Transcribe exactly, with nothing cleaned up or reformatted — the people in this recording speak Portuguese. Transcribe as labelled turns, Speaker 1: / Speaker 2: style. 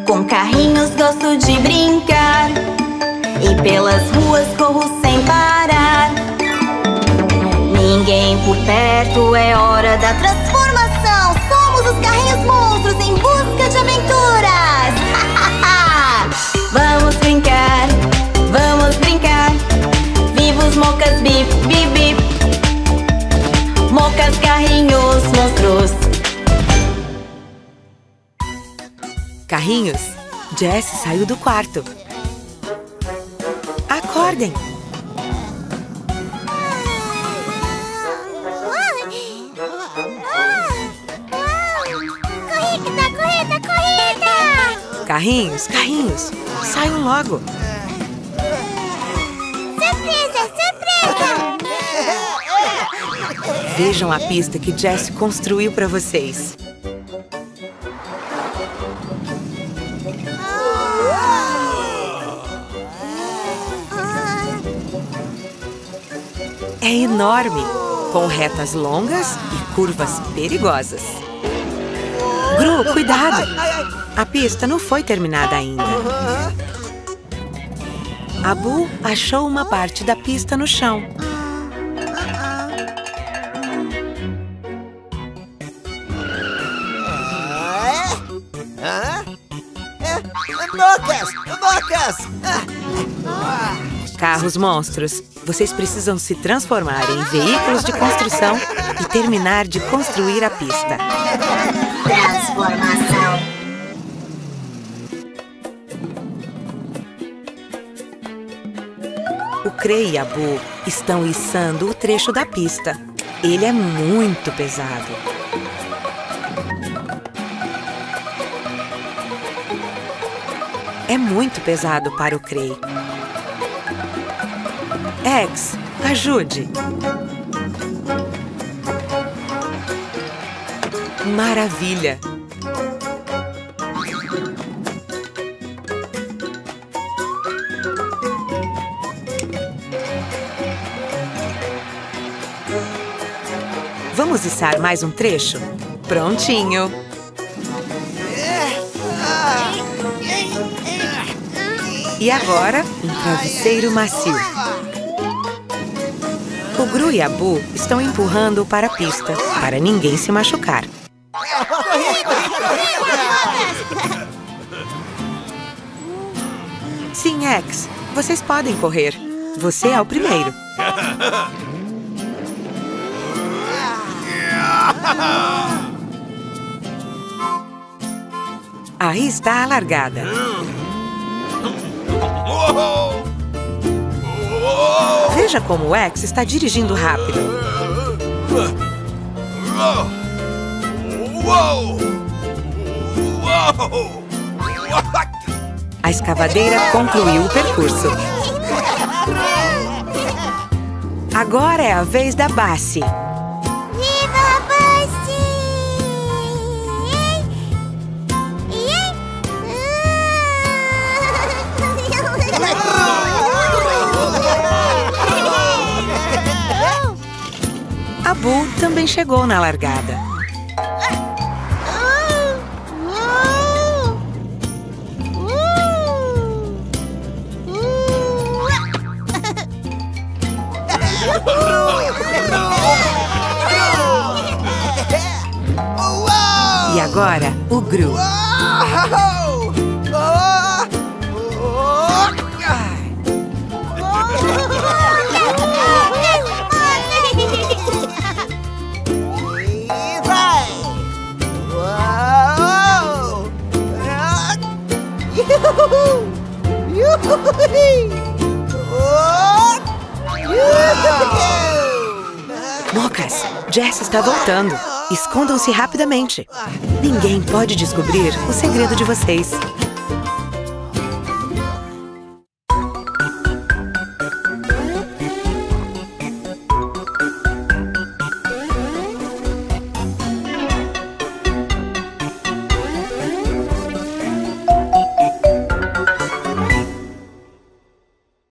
Speaker 1: Com carrinhos gosto de brincar e pelas ruas corro sem parar. Ninguém por perto, é hora da transformação. Somos os carrinhos monstros em busca de aventuras. Vamos brincar, vamos brincar. Viva os mocas, bip, bip, bip. Mocas, carrinhos, monstros.
Speaker 2: Carrinhos, Jessie saiu do quarto. Acordem!
Speaker 3: Corrida, corrida, corrida!
Speaker 2: Carrinhos, carrinhos, saiam logo!
Speaker 3: Surpresa, surpresa!
Speaker 2: Vejam a pista que Jessie construiu para vocês. É enorme, com retas longas e curvas perigosas. Gru, cuidado! A pista não foi terminada ainda. Abu achou uma parte da pista no chão.
Speaker 4: Mocas! Mocas!
Speaker 2: Carros monstros, vocês precisam se transformar em veículos de construção e terminar de construir a pista.
Speaker 1: Transformação.
Speaker 2: O Crei e Abu estão içando o trecho da pista. Ele é muito pesado. É muito pesado para o Crei. X, ajude! Maravilha! Vamos içar mais um trecho? Prontinho! E agora, um travesseiro macio. O Gru e a Abu estão empurrando para a pista, para ninguém se machucar. Sim, X, vocês podem correr. Você é o primeiro. Aí está a largada. Veja como o X está dirigindo rápido. A escavadeira concluiu o percurso. Agora é a vez da Bassi.
Speaker 3: Viva a Bassi!
Speaker 2: Abu também chegou na largada. E agora, o Gru. Mocas, Jessie está voltando. Escondam-se rapidamente. Ninguém pode descobrir o segredo de vocês.